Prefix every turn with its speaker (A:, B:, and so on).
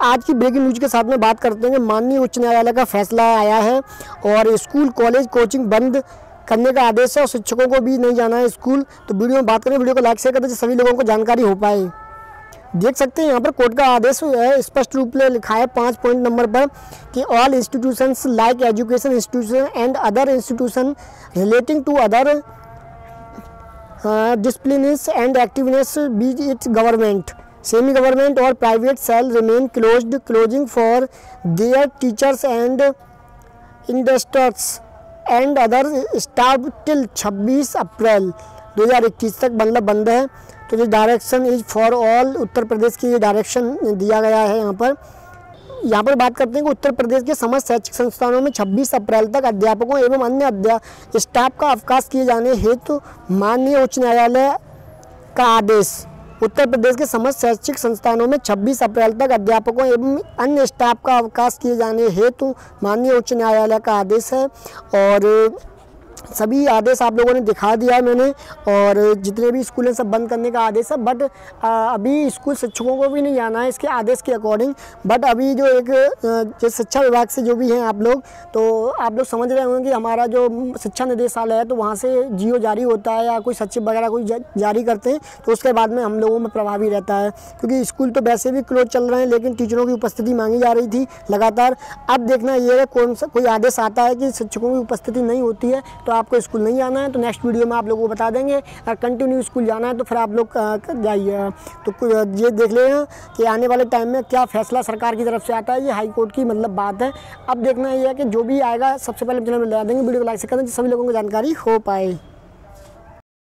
A: आज की breaking news के साथ में बात करते हैं कि माननीय उच्च न्यायालय का फैसला आया है और स्कूल कॉलेज कोचिंग बंद करने का आदेश है और शिक्षकों को भी नहीं जाना है स्कूल। तो वीडियो में बात करें, वीडियो को लाइक शेयर करते सभी लोगों को जानकारी हो पाए। देख सकते हैं यहाँ पर कोर्ट का आदेश है, स्पष्ट रूप से लिखा है 5 पॉइंट नंबर पर कि all institutions like education institution and other institution relating to other disciplines and activities be its government semi government और private shall remain closing for their teachers and industries and other staff till 26 April 2021 तक मतलब बंद है। तो ये direction is for all, Uttar Pradesh की ये direction दिया गया है। यहाँ पर बात करते हैं कि उत्तर प्रदेश के समस्त शैक्षिक संस्थानों में 26 अप्रैल तक अध्यापकों एवं अन्य स्टाफ का अवकाश किए जाने हेतु माननीय उच्च न्यायालय का आदेश। उत्तर प्रदेश के समस्त शैक्षिक संस्थानों में 26 अप्रैल तक अध्यापकों एवं अन्य स्टाफ का अवकाश किए जाने हेतु माननीय उच्च न्यायालय का आदेश है। और सभी आदेश आप लोगों ने दिखा दिया है मैंने, और जितने भी स्कूल हैं सब बंद करने का आदेश है। बट अभी स्कूल शिक्षकों को भी नहीं जाना है इसके आदेश के अकॉर्डिंग। बट अभी जो एक शिक्षा विभाग से जो भी हैं आप लोग, तो आप लोग समझ रहे होंगे कि हमारा जो शिक्षा निदेशालय है तो वहाँ से जियो जारी होता है या कोई सचिव वगैरह कोई जारी करते हैं तो उसके बाद में हम लोगों में प्रभावी रहता है, क्योंकि स्कूल तो वैसे भी क्लोज चल रहे हैं लेकिन टीचरों की उपस्थिति मांगी जा रही थी लगातार। अब देखना ये है कौन सा कोई आदेश आता है कि शिक्षकों की उपस्थिति नहीं होती है तो आपको स्कूल नहीं जाना है। तो नेक्स्ट वीडियो में आप लोगों को बता देंगे। अगर कंटिन्यू स्कूल जाना है तो फिर आप लोग जाइए। तो ये देख लेना कि आने वाले टाइम में क्या फैसला सरकार की तरफ से आता है। ये हाई कोर्ट की मतलब बात है। अब देखना ये है कि जो भी आएगा सबसे पहले चैनल में लगा देंगे। वीडियो को लाइक से कर दें, सभी लोगों को जानकारी हो पाए।